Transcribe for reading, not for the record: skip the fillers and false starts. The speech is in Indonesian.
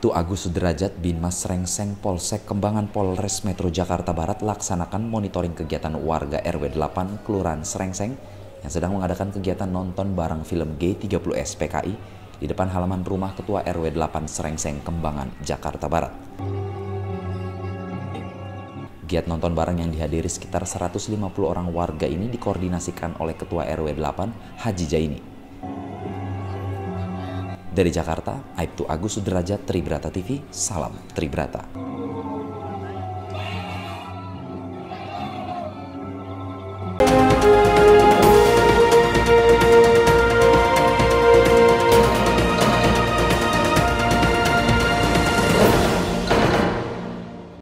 Aibtu Agus Sudrajat Binmas Srengseng Polsek Kembangan Polres Metro Jakarta Barat laksanakan monitoring kegiatan warga RW 8 Kelurahan Srengseng yang sedang mengadakan kegiatan nonton bareng film G30S PKI di depan halaman rumah Ketua RW 8 Srengseng Kembangan, Jakarta Barat. Giat nonton bareng yang dihadiri sekitar 150 orang warga ini dikoordinasikan oleh Ketua RW 8 Haji Jaini. Dari Jakarta, Aibtu Agus Sudrajat, Tribrata TV, salam Tribrata.